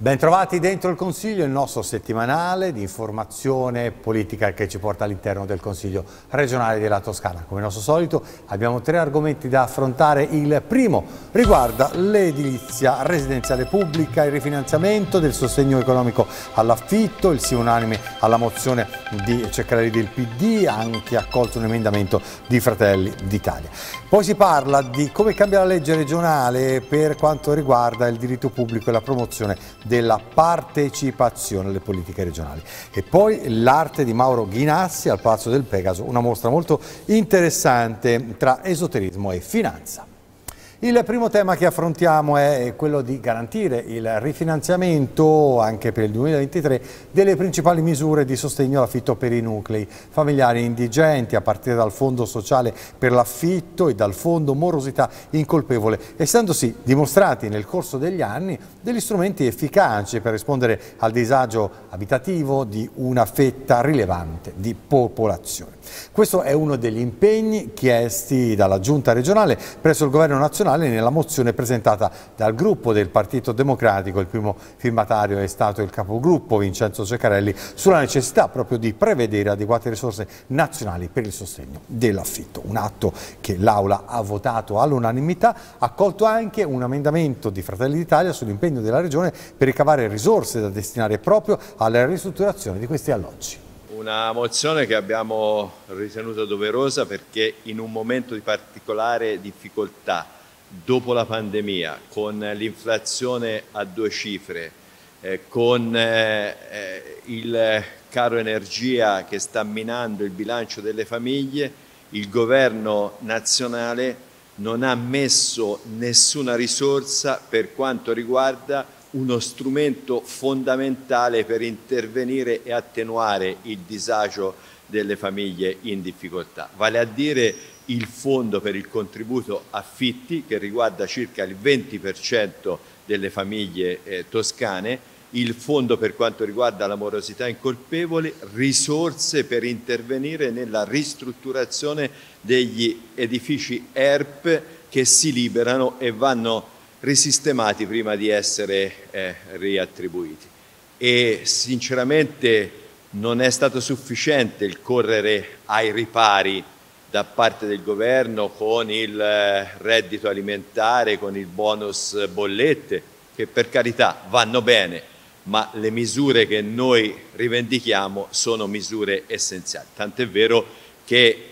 Bentrovati dentro il Consiglio, il nostro settimanale di informazione politica che ci porta all'interno del Consiglio regionale della Toscana. Come al nostro solito abbiamo tre argomenti da affrontare. Il primo riguarda l'edilizia residenziale pubblica, il rifinanziamento del sostegno economico all'affitto, il sì unanime alla mozione di Ceccarelli del PD, anche accolto un emendamento di Fratelli d'Italia. Poi si parla di come cambia la legge regionale per quanto riguarda il diritto pubblico e la promozione della partecipazione alle politiche regionali. E poi l'arte di Mauro Ghinassi al Palazzo del Pegaso, una mostra molto interessante tra esoterismo e finanza. Il primo tema che affrontiamo è quello di garantire il rifinanziamento anche per il 2023 delle principali misure di sostegno all'affitto per i nuclei familiari indigenti, a partire dal Fondo Sociale per l'Affitto e dal Fondo Morosità Incolpevole, essendosi dimostrati nel corso degli anni degli strumenti efficaci per rispondere al disagio abitativo di una fetta rilevante di popolazione. Questo è uno degli impegni chiesti dalla Giunta regionale presso il Governo nazionale nella mozione presentata dal gruppo del Partito Democratico. Il primo firmatario è stato il capogruppo Vincenzo Ceccarelli sulla necessità proprio di prevedere adeguate risorse nazionali per il sostegno dell'affitto. Un atto che l'Aula ha votato all'unanimità, ha accolto anche un emendamento di Fratelli d'Italia sull'impegno della Regione per ricavare risorse da destinare proprio alla ristrutturazione di questi alloggi. Una mozione che abbiamo ritenuto doverosa perché in un momento di particolare difficoltà, dopo la pandemia, con l'inflazione a 2 cifre, con il caro energia che sta minando il bilancio delle famiglie, il governo nazionale non ha messo nessuna risorsa per quanto riguarda uno strumento fondamentale per intervenire e attenuare il disagio delle famiglie in difficoltà, vale a dire il fondo per il contributo affitti che riguarda circa il 20% delle famiglie toscane, il fondo per quanto riguarda la morosità incolpevole, risorse per intervenire nella ristrutturazione degli edifici ERP che si liberano e vanno risistemati prima di essere riattribuiti. E sinceramente non è stato sufficiente il correre ai ripari da parte del governo con il reddito alimentare, con il bonus bollette, che per carità vanno bene, ma le misure che noi rivendichiamo sono misure essenziali. Tant'è vero che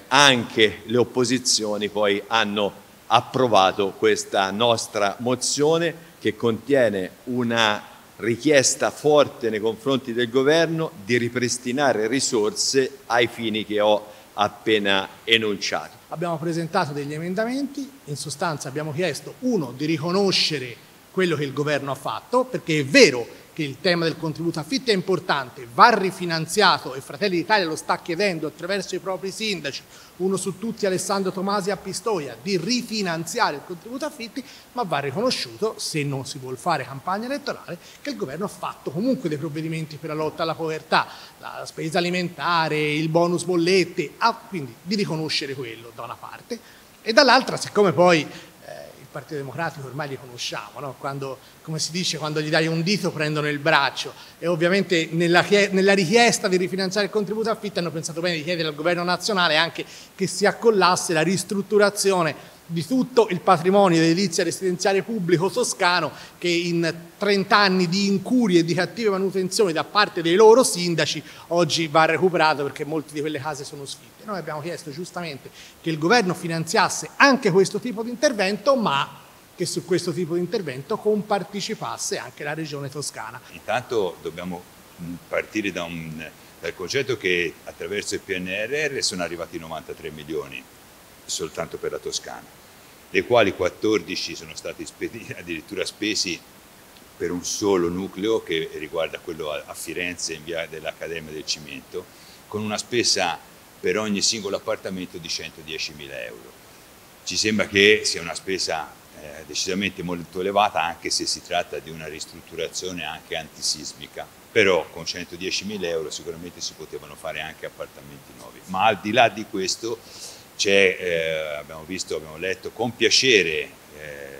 anche le opposizioni poi hanno approvato questa nostra mozione che contiene una richiesta forte nei confronti del governo di ripristinare risorse ai fini che ho appena enunciato. Abbiamo presentato degli emendamenti, in sostanza abbiamo chiesto, uno, di riconoscere quello che il governo ha fatto, perché è vero che il tema del contributo affitto è importante, va rifinanziato e Fratelli d'Italia lo sta chiedendo attraverso i propri sindaci, uno su tutti Alessandro Tomasi a Pistoia, di rifinanziare il contributo affitti, ma va riconosciuto, se non si vuol fare campagna elettorale, che il governo ha fatto comunque dei provvedimenti per la lotta alla povertà, la spesa alimentare, il bonus bollette, quindi di riconoscere quello da una parte e dall'altra, siccome poi il Partito Democratico ormai li conosciamo, no? Quando, come si dice, quando gli dai un dito prendono il braccio, e ovviamente nella richiesta di rifinanziare il contributo affitto hanno pensato bene di chiedere al governo nazionale anche che si accollasse la ristrutturazione di tutto il patrimonio dell'edilizia residenziale pubblico toscano che in 30 anni di incurie e di cattive manutenzioni da parte dei loro sindaci oggi va recuperato perché molte di quelle case sono sfitte. Noi abbiamo chiesto giustamente che il governo finanziasse anche questo tipo di intervento, ma che su questo tipo di intervento compartecipasse anche la regione toscana. Intanto dobbiamo partire dal concetto che attraverso il PNRR sono arrivati 93 milioni soltanto per la Toscana, dei quali 14 sono stati addirittura spesi per un solo nucleo che riguarda quello a Firenze in via dell'Accademia del Cimento, con una spesa per ogni singolo appartamento di 110.000 euro. Ci sembra che sia una spesa decisamente molto elevata, anche se si tratta di una ristrutturazione anche antisismica, però con 110.000 euro sicuramente si potevano fare anche appartamenti nuovi. Ma al di là di questo abbiamo letto con piacere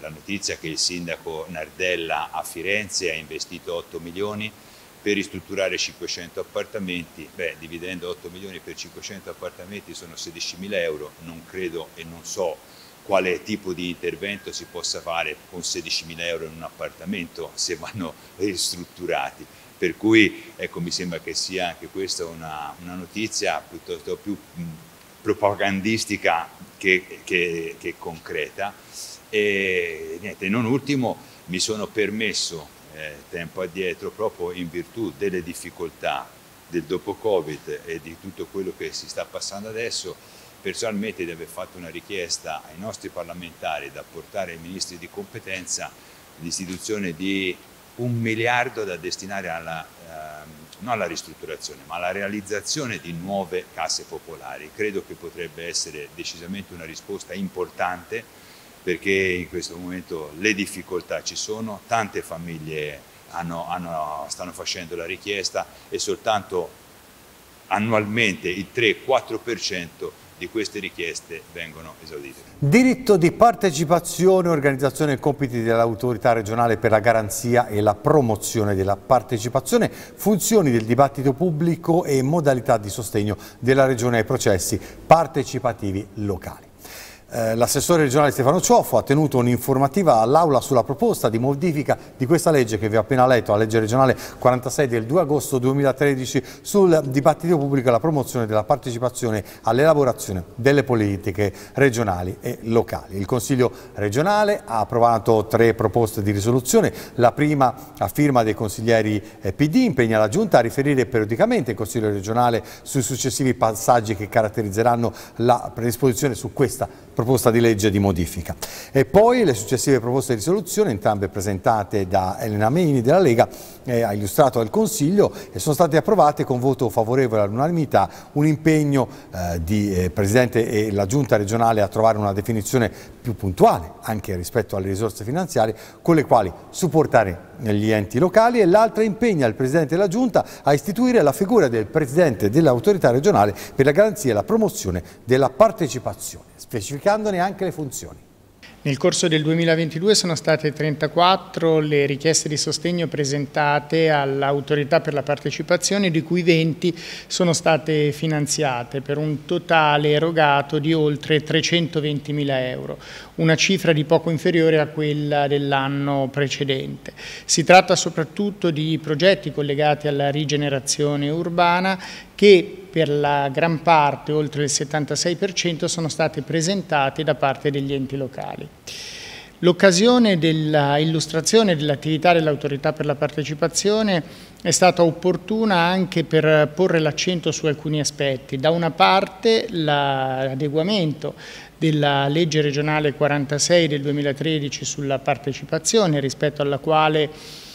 la notizia che il sindaco Nardella a Firenze ha investito 8 milioni per ristrutturare 500 appartamenti. Beh, dividendo 8 milioni per 500 appartamenti sono 16.000 euro, non credo e non so quale tipo di intervento si possa fare con 16.000 euro in un appartamento se vanno ristrutturati. Per cui ecco, mi sembra che sia anche questa una notizia piuttosto più propagandistica che concreta. E niente, non ultimo mi sono permesso tempo addietro, proprio in virtù delle difficoltà del dopo Covid e di tutto quello che si sta passando adesso, personalmente di aver fatto una richiesta ai nostri parlamentari da portare ai ministri di competenza l'istituzione di 1 miliardo da destinare non alla ristrutturazione, ma alla realizzazione di nuove case popolari. Credo che potrebbe essere decisamente una risposta importante, perché in questo momento le difficoltà ci sono, tante famiglie stanno facendo la richiesta e soltanto annualmente il 3-4% di queste richieste vengono esaudite. Diritto di partecipazione, organizzazione e compiti dell'autorità regionale per la garanzia e la promozione della partecipazione, funzioni del dibattito pubblico e modalità di sostegno della regione ai processi partecipativi locali. L'assessore regionale Stefano Ciofo ha tenuto un'informativa all'Aula sulla proposta di modifica di questa legge che vi ho appena letto, la legge regionale 46 del 2 agosto 2013 sul dibattito pubblico e la promozione della partecipazione all'elaborazione delle politiche regionali e locali. Il Consiglio regionale ha approvato 3 proposte di risoluzione. La prima, a firma dei consiglieri PD, impegna la Giunta a riferire periodicamente il Consiglio regionale sui successivi passaggi che caratterizzeranno la predisposizione su questa proposta di legge di modifica. E poi le successive proposte di risoluzione, entrambe presentate da Elena Meini della Lega, ha illustrato al Consiglio e sono state approvate con voto favorevole all'unanimità, un impegno di Presidente e la Giunta regionale a trovare una definizione più puntuale anche rispetto alle risorse finanziarie con le quali supportare gli enti locali, e l'altra impegna il Presidente della Giunta a istituire la figura del Presidente dell'autorità regionale per la garanzia e la promozione della partecipazione, specificandone anche le funzioni. Nel corso del 2022 sono state 34 le richieste di sostegno presentate all'autorità per la partecipazione, di cui 20 sono state finanziate per un totale erogato di oltre 320.000 euro, una cifra di poco inferiore a quella dell'anno precedente. Si tratta soprattutto di progetti collegati alla rigenerazione urbana che per la gran parte, oltre il 76%, sono state presentate da parte degli enti locali. L'occasione dell'illustrazione dell'attività dell'autorità per la partecipazione è stata opportuna anche per porre l'accento su alcuni aspetti. Da una parte l'adeguamento della legge regionale 46 del 2013 sulla partecipazione, rispetto alla quale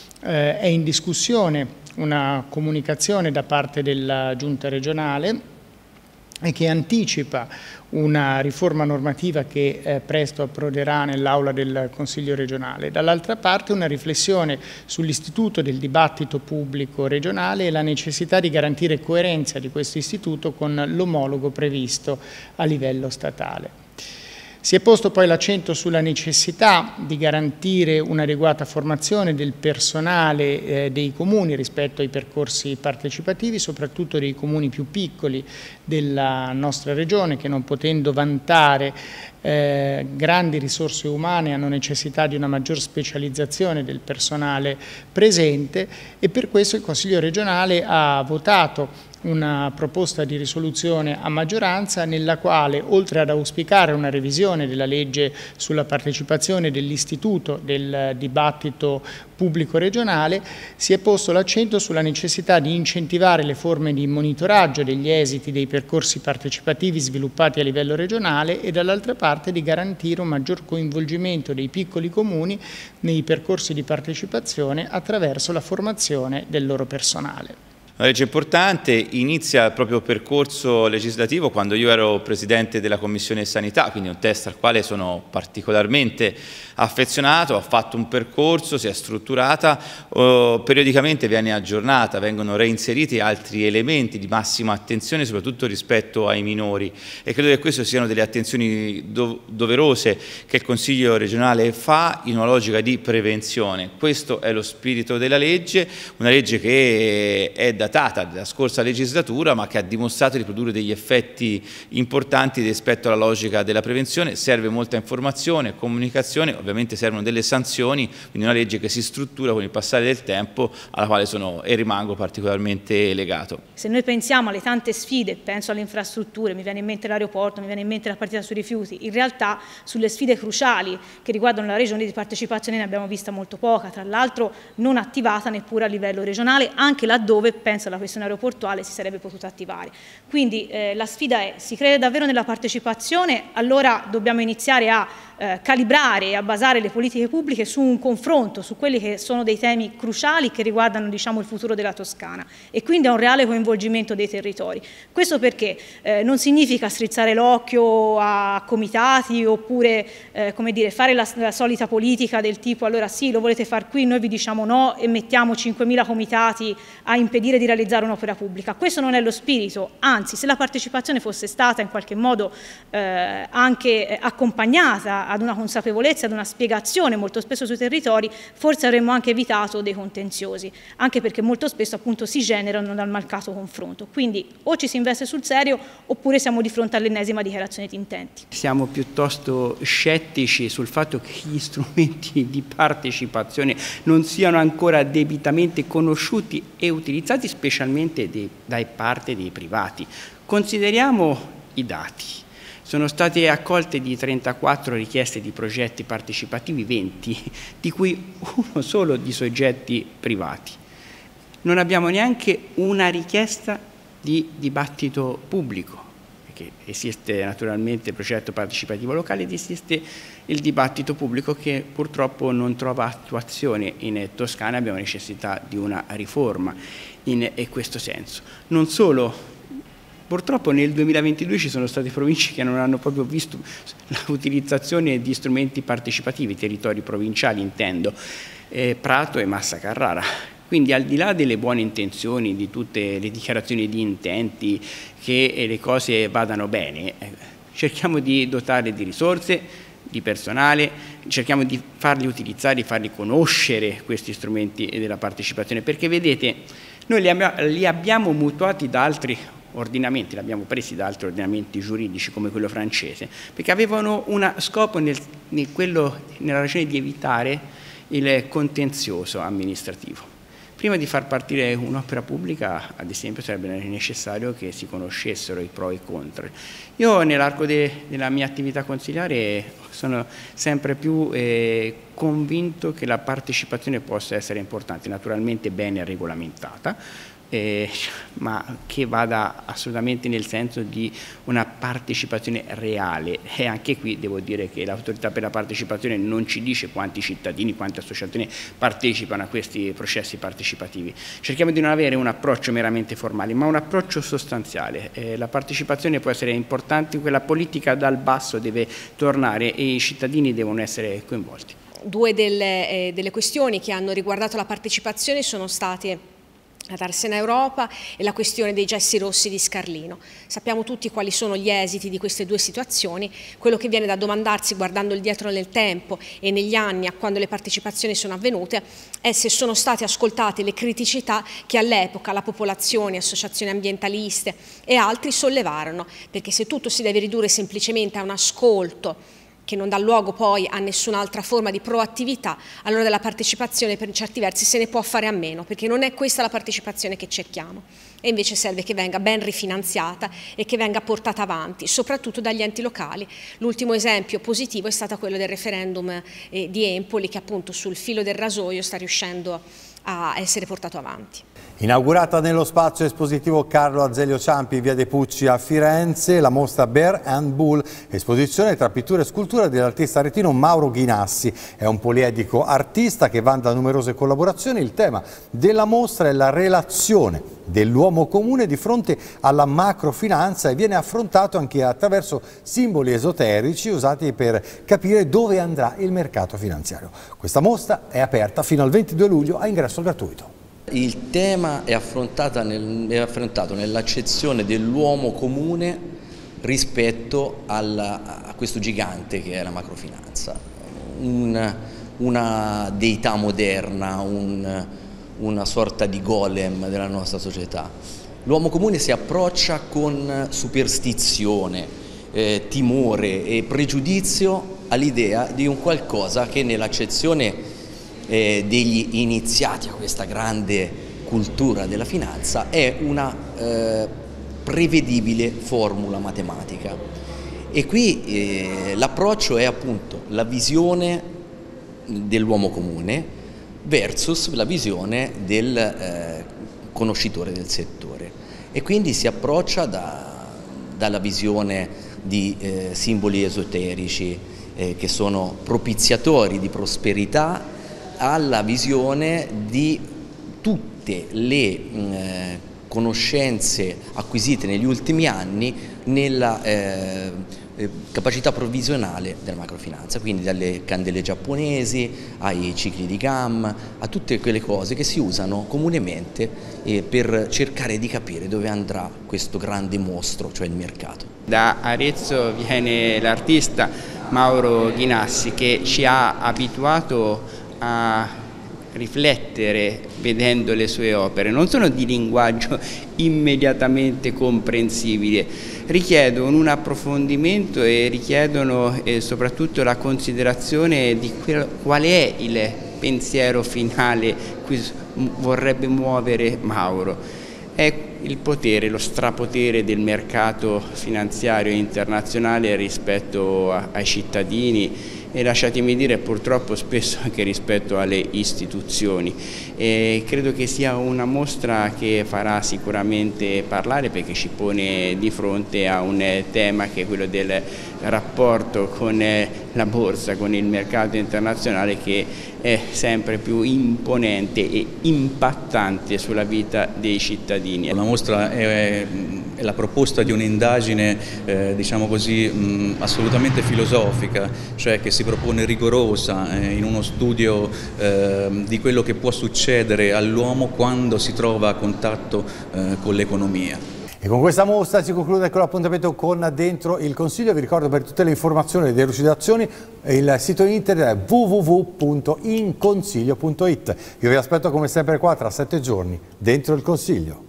è in discussione una comunicazione da parte della Giunta regionale e che anticipa una riforma normativa che presto approderà nell'aula del Consiglio regionale. Dall'altra parte una riflessione sull'istituto del dibattito pubblico regionale e la necessità di garantire coerenza di questo istituto con l'omologo previsto a livello statale. Si è posto poi l'accento sulla necessità di garantire un'adeguata formazione del personale dei comuni rispetto ai percorsi partecipativi, soprattutto dei comuni più piccoli della nostra regione, che non potendo vantare grandi risorse umane hanno necessità di una maggior specializzazione del personale presente, e per questo il Consiglio regionale ha votato una proposta di risoluzione a maggioranza nella quale, oltre ad auspicare una revisione della legge sulla partecipazione dell'istituto del dibattito pubblico regionale, si è posto l'accento sulla necessità di incentivare le forme di monitoraggio degli esiti dei percorsi partecipativi sviluppati a livello regionale e dall'altra parte di garantire un maggior coinvolgimento dei piccoli comuni nei percorsi di partecipazione attraverso la formazione del loro personale. Una legge importante, inizia il proprio percorso legislativo quando io ero Presidente della Commissione Sanità, quindi un testo al quale sono particolarmente affezionato, ha fatto un percorso, si è strutturata, periodicamente viene aggiornata, vengono reinseriti altri elementi di massima attenzione soprattutto rispetto ai minori e credo che queste siano delle attenzioni doverose che il Consiglio regionale fa in una logica di prevenzione. Questo è lo spirito della legge, una legge che è datata dalla scorsa legislatura ma che ha dimostrato di produrre degli effetti importanti rispetto alla logica della prevenzione. Serve molta informazione, comunicazione, ovviamente servono delle sanzioni, quindi una legge che si struttura con il passare del tempo alla quale sono e rimango particolarmente legato. Se noi pensiamo alle tante sfide, penso alle infrastrutture, mi viene in mente l'aeroporto, mi viene in mente la partita sui rifiuti, in realtà sulle sfide cruciali che riguardano la regione di partecipazione ne abbiamo vista molto poca, tra l'altro non attivata neppure a livello regionale, anche laddove penso alla questione aeroportuale si sarebbe potuta attivare. Quindi la sfida è: si crede davvero nella partecipazione, allora dobbiamo iniziare a calibrare e a basare le politiche pubbliche su un confronto, su quelli che sono dei temi cruciali che riguardano, diciamo, il futuro della Toscana e quindi a un reale coinvolgimento dei territori. Questo perché non significa strizzare l'occhio a comitati oppure come dire, fare la solita politica del tipo allora sì, lo volete far qui, noi vi diciamo no e mettiamo 5.000 comitati a impedire di realizzare un'opera pubblica. Questo non è lo spirito, anzi se la partecipazione fosse stata in qualche modo anche accompagnata ad una consapevolezza, ad una spiegazione molto spesso sui territori, forse avremmo anche evitato dei contenziosi, anche perché molto spesso appunto si generano dal mancato confronto. Quindi o ci si investe sul serio oppure siamo di fronte all'ennesima dichiarazione di intenti. Siamo piuttosto scettici sul fatto che gli strumenti di partecipazione non siano ancora debitamente conosciuti e utilizzati, specialmente da parte dei privati. Consideriamo i dati. Sono state accolte di 34 richieste di progetti partecipativi, 20, di cui uno solo di soggetti privati. Non abbiamo neanche una richiesta di dibattito pubblico, perché esiste naturalmente il progetto partecipativo locale ed esiste il dibattito pubblico che purtroppo non trova attuazione in Toscana. Abbiamo necessità di una riforma in questo senso. Non solo. Purtroppo nel 2022 ci sono state province che non hanno proprio visto l'utilizzazione di strumenti partecipativi, territori provinciali intendo, Prato e Massa Carrara. Quindi al di là delle buone intenzioni, di tutte le dichiarazioni di intenti, che le cose vadano bene, cerchiamo di dotare di risorse, di personale, cerchiamo di farli utilizzare, di farli conoscere questi strumenti della partecipazione, perché vedete, noi li abbiamo mutuati da altri ordinamenti, li abbiamo presi da altri ordinamenti giuridici come quello francese, perché avevano uno scopo nella ragione di evitare il contenzioso amministrativo. Prima di far partire un'opera pubblica, ad esempio, sarebbe necessario che si conoscessero i pro e i contro. Io nell'arco della mia attività consiliare sono sempre più convinto che la partecipazione possa essere importante, naturalmente bene regolamentata, ma che vada assolutamente nel senso di una partecipazione reale. E anche qui devo dire che l'autorità per la partecipazione non ci dice quanti cittadini, quante associazioni partecipano a questi processi partecipativi. Cerchiamo di non avere un approccio meramente formale, ma un approccio sostanziale. La partecipazione può essere importante, quella politica dal basso deve tornare e i cittadini devono essere coinvolti. Due delle questioni che hanno riguardato la partecipazione sono state la Darsena Europa e la questione dei gessi rossi di Scarlino. Sappiamo tutti quali sono gli esiti di queste due situazioni. Quello che viene da domandarsi guardando il dietro nel tempo e negli anni a quando le partecipazioni sono avvenute è se sono state ascoltate le criticità che all'epoca la popolazione, associazioni ambientaliste e altri sollevarono, perché se tutto si deve ridurre semplicemente a un ascolto che non dà luogo poi a nessun'altra forma di proattività, allora della partecipazione per certi versi se ne può fare a meno, perché non è questa la partecipazione che cerchiamo. E invece serve che venga ben rifinanziata e che venga portata avanti, soprattutto dagli enti locali. L'ultimo esempio positivo è stato quello del referendum di Empoli, che appunto sul filo del rasoio sta riuscendo a essere portato avanti. Inaugurata nello spazio espositivo Carlo Azeglio Ciampi in via dei Pucci a Firenze, la mostra Bear and Bull, esposizione tra pittura e scultura dell'artista aretino Mauro Ghinassi. È un poliedrico artista che vanta numerose collaborazioni. Il tema della mostra è la relazione dell'uomo comune di fronte alla macrofinanza e viene affrontato anche attraverso simboli esoterici usati per capire dove andrà il mercato finanziario. Questa mostra è aperta fino al 22 luglio a ingresso gratuito. Il tema è affrontato nell'accezione dell'uomo comune rispetto a questo gigante che è la macrofinanza, una deità moderna, una sorta di golem della nostra società. L'uomo comune si approccia con superstizione, timore e pregiudizio all'idea di un qualcosa che nell'accezione degli iniziati a questa grande cultura della finanza è una prevedibile formula matematica. E qui l'approccio è appunto la visione dell'uomo comune versus la visione del conoscitore del settore, e quindi si approccia dalla visione di simboli esoterici che sono propiziatori di prosperità alla visione di tutte le conoscenze acquisite negli ultimi anni nella capacità provvisionale della macrofinanza, quindi dalle candele giapponesi ai cicli di Gamm, a tutte quelle cose che si usano comunemente per cercare di capire dove andrà questo grande mostro, cioè il mercato. Da Arezzo viene l'artista Mauro Ghinassi, che ci ha abituato a riflettere vedendo le sue opere. Non sono di linguaggio immediatamente comprensibile, richiedono un approfondimento e richiedono soprattutto la considerazione di qual è il pensiero finale cui vorrebbe muovere Mauro. È il potere, lo strapotere del mercato finanziario internazionale rispetto ai cittadini e, lasciatemi dire, purtroppo spesso anche rispetto alle istituzioni. Credo che sia una mostra che farà sicuramente parlare, perché ci pone di fronte a un tema che è quello del rapporto con la borsa, con il mercato internazionale, che è sempre più imponente e impattante sulla vita dei cittadini. La mostra è la proposta di un'indagine, diciamo così, assolutamente filosofica, cioè che si propone rigorosa in uno studio di quello che può succedere all'uomo quando si trova a contatto con l'economia. E con questa mostra si conclude con l'appuntamento con Dentro il Consiglio. Vi ricordo, per tutte le informazioni e delucidazioni, il sito internet www.inconsiglio.it. Io vi aspetto come sempre qua tra 7 giorni, Dentro il Consiglio.